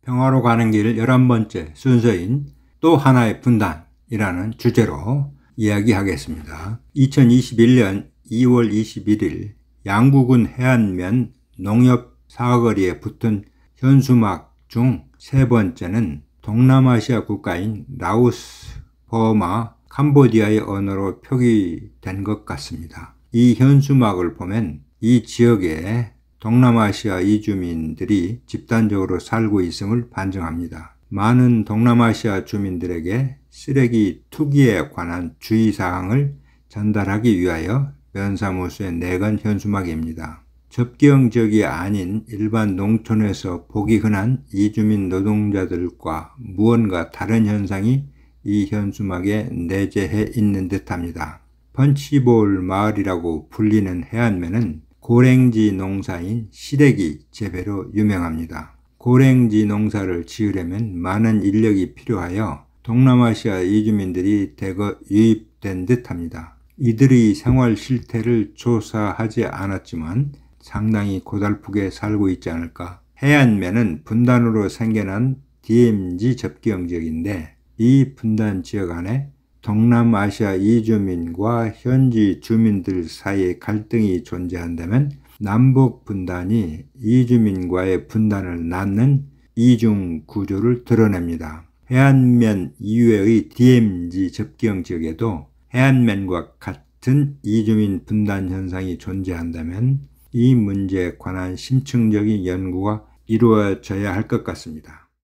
평화로 가는 길 11번째 순서인 또 하나의 분단이라는 주제로 이야기하겠습니다. 2021년 2월 21일 양구군 해안면 농협 사거리에 붙은 현수막 중 세 번째는 동남아시아 국가인 라오스, 버마, 캄보디아의 언어로 표기된 것 같습니다. 이 현수막을 보면 이 지역에 동남아시아 이주민들이 집단적으로 살고 있음을 반증합니다. 많은 동남아시아 주민들에게 쓰레기 투기에 관한 주의사항을 전달하기 위하여 면사무소에 내건 현수막입니다. 접경 지역이 아닌 일반 농촌에서 보기 흔한 이주민 노동자들과 무언가 다른 현상이 이 현수막에 내재해 있는 듯합니다. 펀치볼 마을이라고 불리는 해안면은 고랭지 농사인 시래기 재배로 유명합니다. 고랭지 농사를 지으려면 많은 인력이 필요하여 동남아시아 이주민들이 대거 유입된 듯합니다. 이들의 생활 실태를 조사하지 않았지만 상당히 고달프게 살고 있지 않을까. 해안면은 분단으로 생겨난 DMZ 접경 지역인데 이 분단 지역 안에 동남아시아 이주민과 현지 주민들 사이에 갈등이 존재한다면 남북 분단이 이주민과의 분단을 낳는 이중 구조를 드러냅니다. 해안면 이외의 DMZ 접경 지역에도 해안면과 같은 이주민 분단 현상이 존재한다면 이 문제에 관한 심층적인 연구가 이루어져야 할 것 같습니다.